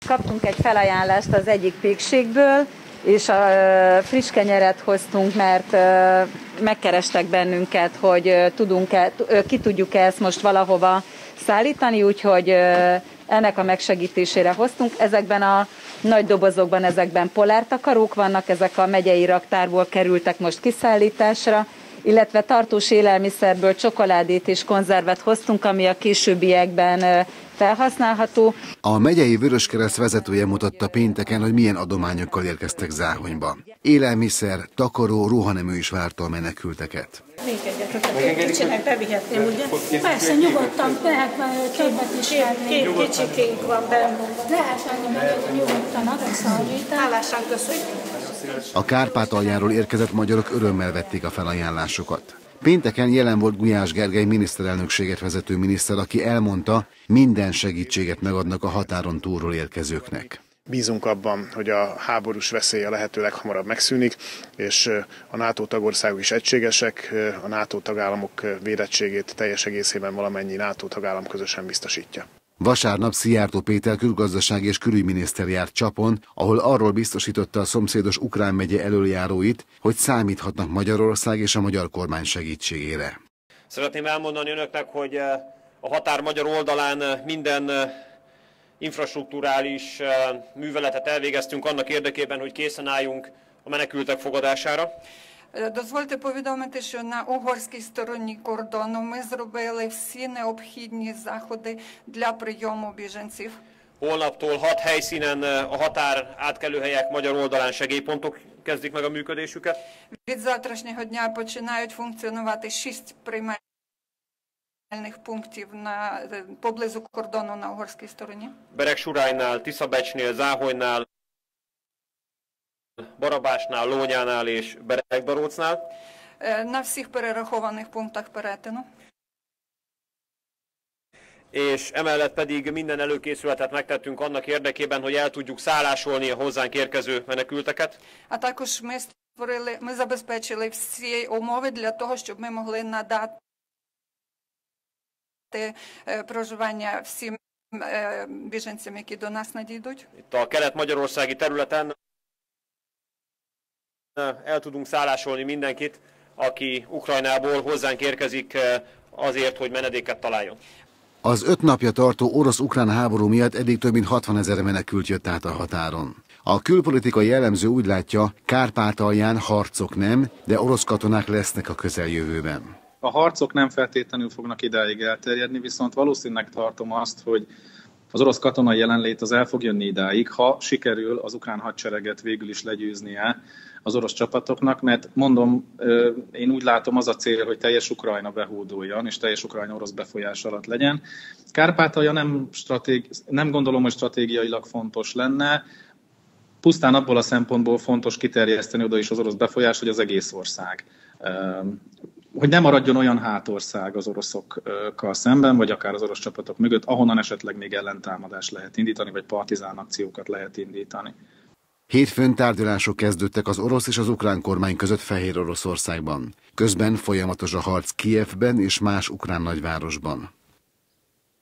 Kaptunk egy felajánlást az egyik pékségből, és a friss kenyeret hoztunk, mert megkerestek bennünket, hogy ki tudjuk-e ezt most valahova szállítani, úgyhogy ennek a megsegítésére hoztunk. Ezekben a nagy dobozokban, ezekben polártakarók vannak, ezek a megyei raktárból kerültek most kiszállításra, illetve tartós élelmiszerből csokoládét és konzervet hoztunk, ami a későbbiekben felhasználható. A megyei Vöröskereszt vezetője mutatta pénteken, hogy milyen adományokkal érkeztek Záhonyba. Élelmiszer, takaró, ruhanemű is várta a menekülteket. Még egyet, kicsinek bevihetném, ugye? Persze, nyugodtan, lehet többet is venni. Két kicsikénk van benne. Lehet venni, nyugodtan, hálásan köszönjük. A Kárpátaljáról érkezett magyarok örömmel vették a felajánlásokat. Pénteken jelen volt Gulyás Gergely miniszterelnökséget vezető miniszter, aki elmondta, minden segítséget megadnak a határon túlról érkezőknek. Bízunk abban, hogy a háborús veszély a lehető leghamarabb megszűnik, és a NATO tagországok is egységesek, a NATO tagállamok védettségét teljes egészében valamennyi NATO tagállam közösen biztosítja. Vasárnap Szijjártó Péter külgazdasági és külügyminiszter járt Csapon, ahol arról biztosította a szomszédos Ukrán megye elöljáróit, hogy számíthatnak Magyarország és a magyar kormány segítségére. Szeretném elmondani önöknek, hogy a határ magyar oldalán minden infrastrukturális műveletet elvégeztünk annak érdekében, hogy készen álljunk a menekültek fogadására. Дозвольте повідомити, що на угорській стороні кордону ми зробили всі необхідні заходи для прийому біженців. Holnaptól 6 helyszínen a határ átkelőhelyek magyar oldalán segélypontok kezdik meg a működésüket. Від завтрашнього дня починають функціонувати 6 приймальних пунктів поблизу кордону на угорській стороні. Beregsuránynál, Tiszabecsnél, Záhonynál, Barabásnál, Lónyánál és Beregbarócnál. На всіх перерахованих пунктах перетину. És emellett pedig minden előkészületet megtettünk annak érdekében, hogy el tudjuk szállásolni a hozzánk érkező menekülteket. А також ми забезпечили всі умови для того, щоб ми могли надати проживання всім біженцям, які до нас надійдуть. Itt a kelet-magyarországi területen el tudunk szállásolni mindenkit, aki Ukrajnából hozzánk érkezik azért, hogy menedéket találjon. Az 5 napja tartó orosz-ukrán háború miatt eddig több mint 60 000 menekült jött át a határon. A külpolitikai jellemző úgy látja, Kárpátalján harcok nem, de orosz katonák lesznek a közeljövőben. A harcok nem feltétlenül fognak idáig elterjedni, viszont valószínűleg tartom azt, hogy az orosz katonai jelenlét az el fog jönni idáig, ha sikerül az ukrán hadsereget végül is legyőznie az orosz csapatoknak, mert mondom, én úgy látom, az a cél, hogy teljes Ukrajna behódoljon, és teljes Ukrajna orosz befolyás alatt legyen. Kárpátalja nem gondolom, hogy stratégiailag fontos lenne, pusztán abból a szempontból fontos kiterjeszteni oda is az orosz befolyás, hogy az egész ország. Hogy ne maradjon olyan hátország az oroszokkal szemben, vagy akár az orosz csapatok mögött, ahonnan esetleg még ellentámadást lehet indítani, vagy partizán akciókat lehet indítani. Hétfőn tárgyalások kezdődtek az orosz és az ukrán kormány között Fehéroroszországban. Közben folyamatos a harc Kijevben és más ukrán nagyvárosban.